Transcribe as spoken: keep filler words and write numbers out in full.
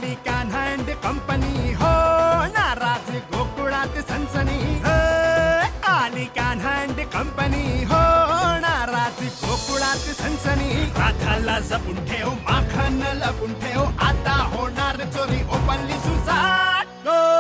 आली Kanha and company हो नाराज गोकुळात सनसनी आली कान्हा अँड कंपनी हो नाराज गोकुळात सनसनी राधाला जपून ठेव माखन लपून ठेव आता होणार चोरी ओपनली सुसाट